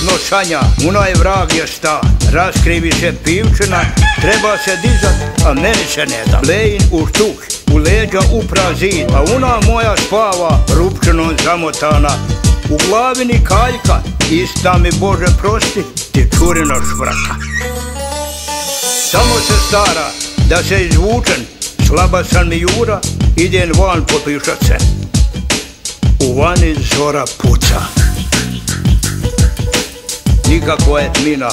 tužno sanja, unaj vrag je sta. Raskrivi se pivčina, treba se dizat, a meni se ne da. Lejin u štuk, u leđa upra zid, a ona moja spava, rupčinom zamotana. U glavi ni kaljka, ista mi Bože prosti, ti čurina švraka. Samo se stara, da se izvučen, slaba sam mi jura, idem van popišat se. U vani zora puca, nikakva je tmina,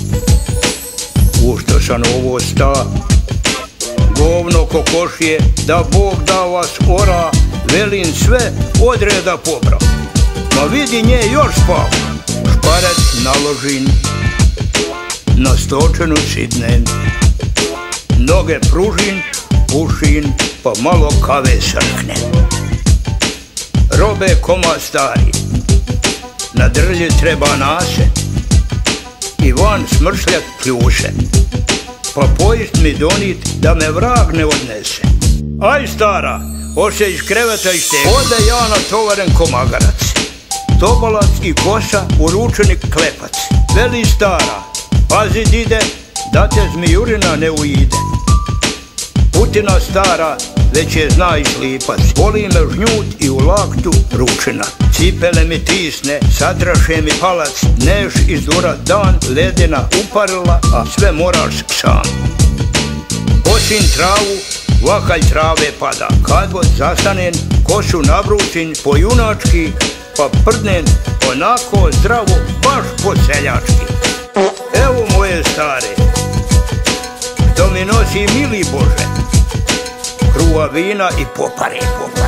u što sam ovo sta. Govno kokošije, da Bog da vas ora, velim sve od reda pobra. Ma vidi nje još spava, šparet naložin, na stočenu sidnen, noge pružin, pušin, pa malo kave srknem. Robe koma stari, na drlji treba nase, i van smršljat kljuše, pa pojist mi donit da me vrag ne odnese. Aj stara, oše iz kreveta i šteka, ode ja na tovaren komagarac, tobalac i kosa u ručenik klepac. Veli stara, pazi dide, da te zmijurina ne ujide. Putina stara, već je zna i slipac, boli me žnjut i u laktu ručina. Cipele mi tisne, satraše mi palac, neš izdura dan, ledina uparila, a sve moraš sam. Kosim travu, vakalj trave pada, kad god zastanem, kosu nabručim po junački, pa prdnem onako zdravo, baš po seljački. Evo moje stare, što mi nosi mili Bože, kruva vina i popare.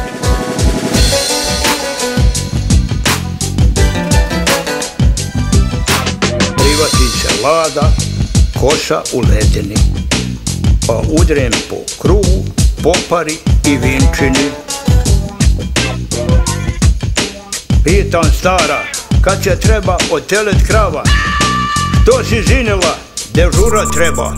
Privati se lada, kosa u ledini, pa udrem po kruvu, popari i vinčini. Pitam stara, kad će treba otelet krava, što si zinila, dežura treba.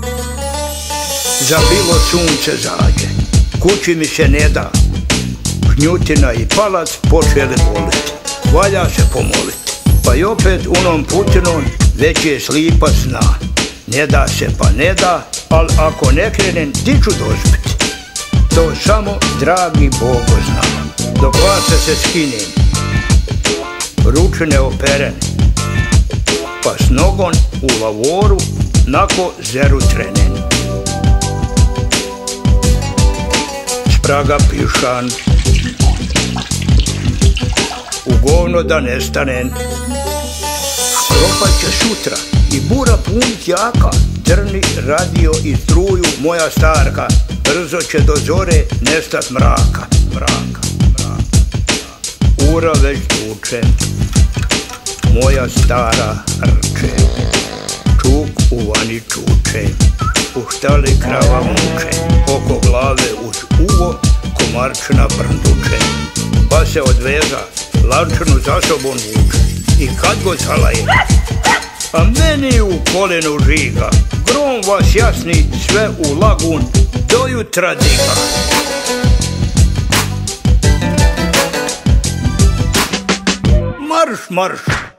Za bilo sunce zađe, kući mi se ne da, žnjutina i palac počeli bolit, valja se pomolit. Pa i opet unom putinom već je slipa sna, ne da se pa ne da, al ako ne krenem di ću dospit, to samo dragi Bogo zna. Dok vlasa se skinem, ručine operen, pa s nogon u lavoru nako zeru trenem. Spraga pišan, u govno da nestanem. Škropat će sutra i bura punit jaka, drni radio i struju moja starka, brzo će do zore nestat mraka. Ura već tuče, moja stara rče, čuk u vani čuče, u štali krava muče, oko glave uz uvo komarčina brnduče, pa se odveza, lančanu za sobom vuče, i kad god zalaje, a meni u kolenu žiga, grom vas jasni sve u lagun, do jutra diga. Marš, marš!